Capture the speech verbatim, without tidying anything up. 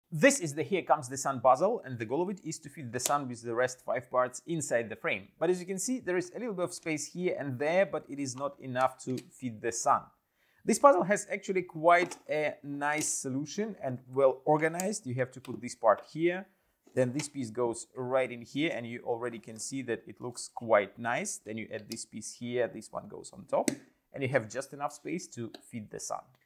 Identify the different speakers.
Speaker 1: This is the Here Comes the Sun puzzle, and the goal of it is to fit the sun with the rest five parts inside the frame. But as you can see, there is a little bit of space here and there, but it is not enough to fit the sun. This puzzle has actually quite a nice solution and well organized. You have to put this part here, then this piece goes right in here, and you already can see that it looks quite nice. Then you add this piece here, this one goes on top, and you have just enough space to fit the sun.